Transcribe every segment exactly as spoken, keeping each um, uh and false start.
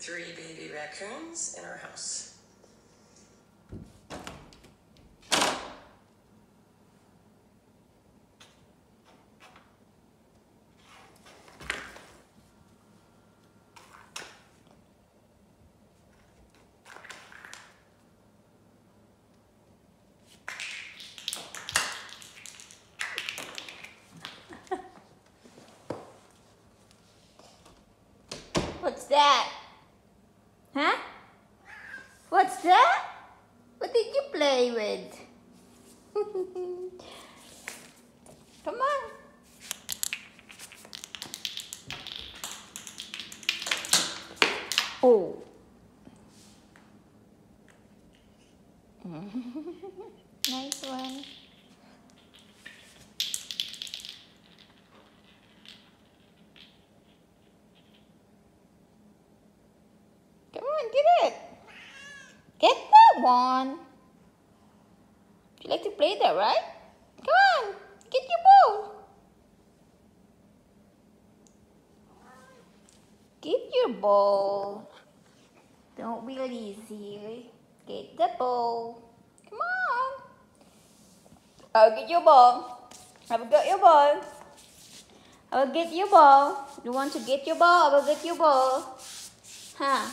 three baby raccoons in our house. What's that? Huh? What's that? What did you play with? Come on. Oh. Nice one. Come on, get it. Get that one. You like to play that, right? Come on, get your ball. Get your ball. Don't be lazy. Get the ball. Come on. I'll get your ball. I will get your ball. I will get your ball. You want to get your ball? I will get your ball. Huh?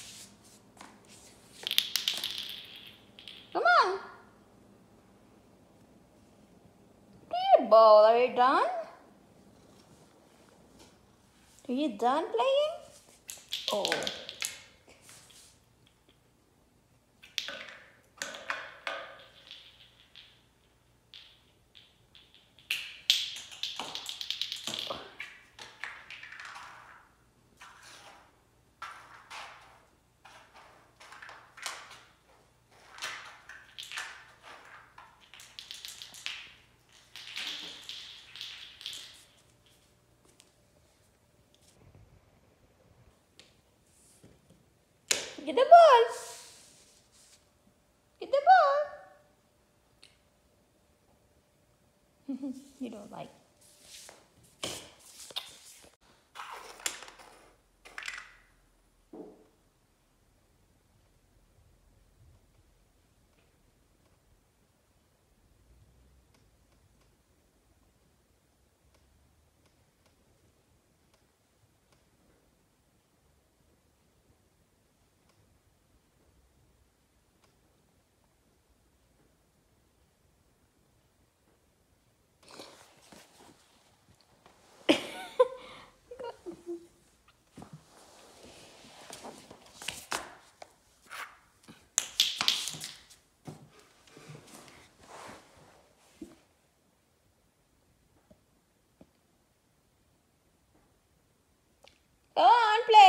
Come on. Get your ball. Are you done? Are you done playing? Oh. Get the ball. Get the ball. You don't like. Go on, play.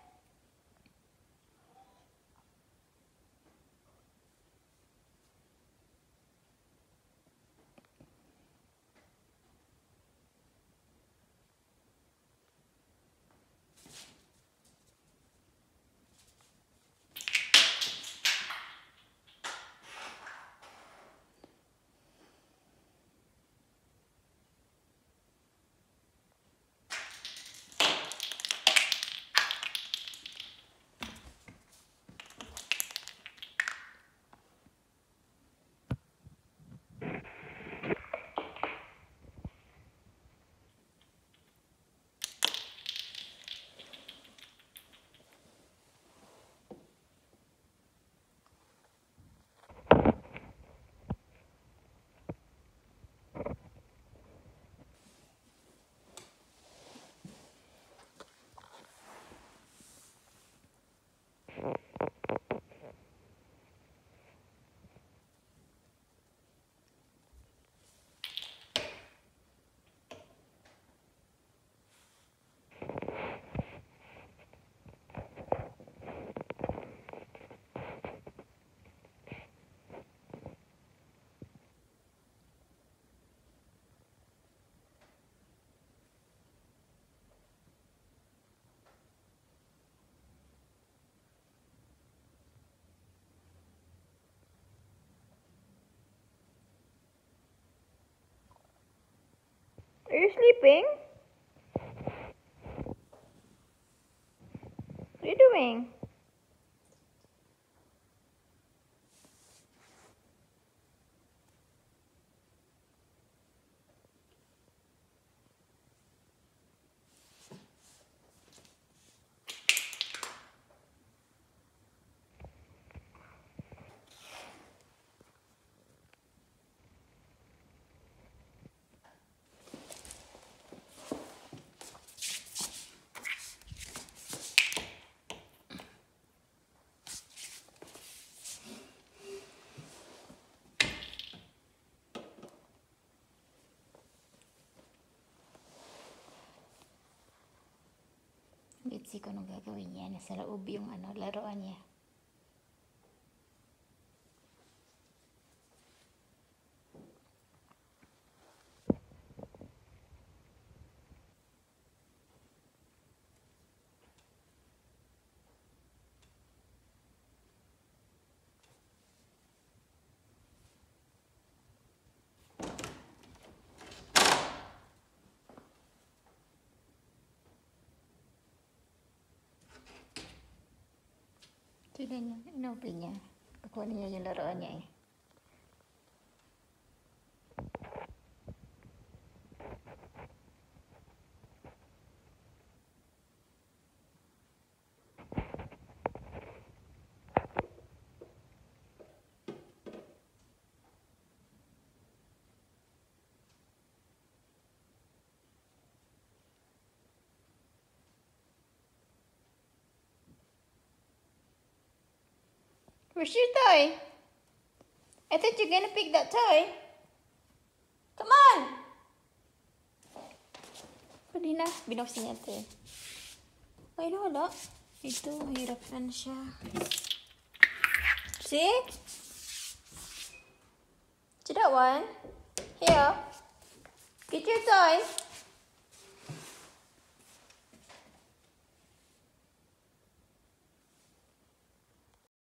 Are you sleeping? What are you doing? Let's see kung anong gagawin niya. Nasa loob yung ano, laruan niya. Tignan niya, inopen niya. Kukuha niya yung laruan niya eh. Where's your toy? I thought you were gonna pick that toy. Come on! Pwede na. Binuksan niya ito eh. Ay, wala. Ito, hirap na siya. See? See that one? Here. Get your toy.